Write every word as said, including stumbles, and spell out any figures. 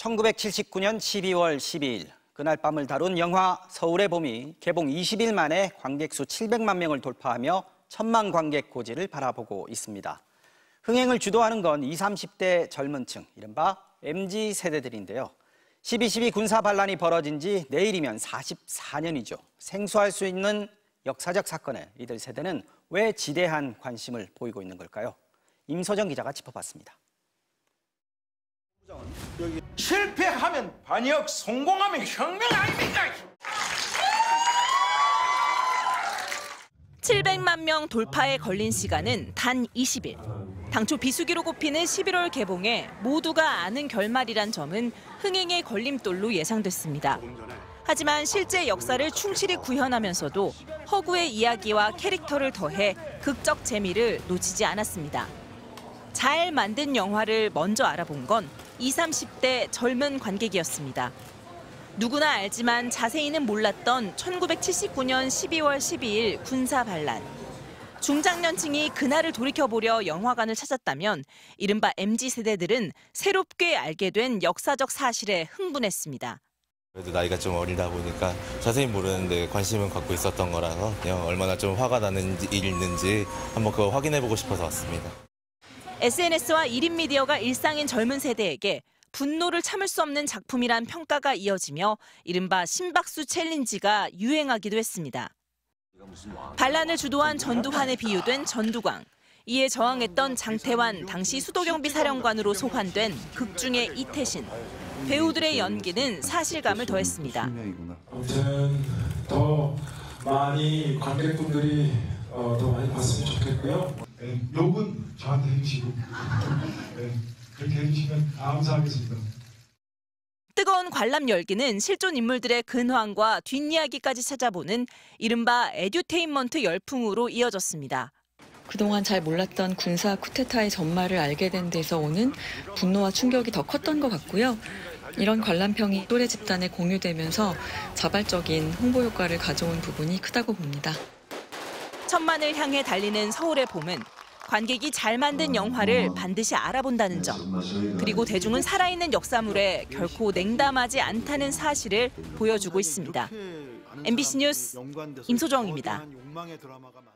천구백칠십구 년 십이월 십이일 그날 밤을 다룬 영화 서울의 봄이 개봉 이십 일 만에 관객 수 칠백만 명을 돌파하며 천만 관객 고지를 바라보고 있습니다. 흥행을 주도하는 건 이십, 삼십 대 젊은 층, 이른바 엠지 세대들인데요. 십이 십이 군사 반란이 벌어진 지 내일이면 사십사 년이죠. 생소할 수 있는 역사적 사건에 이들 세대는 왜 지대한 관심을 보이고 있는 걸까요? 임소정 기자가 짚어봤습니다. 실패하면 반역, 성공하면 혁명 아닙니까? 칠백만 명 돌파에 걸린 시간은 단 이십 일. 당초 비수기로 꼽히는 십일월 개봉에 모두가 아는 결말이란 점은 흥행의 걸림돌로 예상됐습니다. 하지만 실제 역사를 충실히 구현하면서도 허구의 이야기와 캐릭터를 더해 극적 재미를 놓치지 않았습니다. 잘 만든 영화를 먼저 알아본 건 이십, 삼십 대 젊은 관객이었습니다. 누구나 알지만 자세히는 몰랐던 천구백칠십구 년 십이월 십이일 군사 반란. 중장년층이 그날을 돌이켜보려 영화관을 찾았다면 이른바 엠지 세대들은 새롭게 알게 된 역사적 사실에 흥분했습니다. 그래도 나이가 좀 어리다 보니까 자세히 모르는데 관심은 갖고 있었던 거라서 그냥 얼마나 좀 화가 나는 일이 있는지 한번 그거 확인해보고 싶어서 왔습니다. 에스엔에스와 일 인 미디어가 일상인 젊은 세대에게 분노를 참을 수 없는 작품이란 평가가 이어지며 이른바 심박수 챌린지가 유행하기도 했습니다. 반란을 주도한 전두환에 비유된 전두광. 이에 저항했던 장태환 당시 수도경비 사령관으로 소환된 극중의 이태신. 배우들의 연기는 사실감을 더했습니다. 아무튼 더 많이 관객분들이 어, 더 많이 봤으면 좋겠고요. 네, 욕은 저한테 해주시고 네, 그렇게 해주시면 감사하겠습니다. 뜨거운 관람 열기는 실존 인물들의 근황과 뒷이야기까지 찾아보는 이른바 에듀테인먼트 열풍으로 이어졌습니다. 그동안 잘 몰랐던 군사 쿠데타의 전말을 알게 된 데서 오는 분노와 충격이 더 컸던 것 같고요. 이런 관람평이 또래 집단에 공유되면서 자발적인 홍보 효과를 가져온 부분이 크다고 봅니다. 천만을 향해 달리는 서울의 봄은 관객이 잘 만든 영화를 반드시 알아본다는 점, 그리고 대중은 살아있는 역사물에 결코 냉담하지 않다는 사실을 보여주고 있습니다. 엠비씨 뉴스 임소정입니다.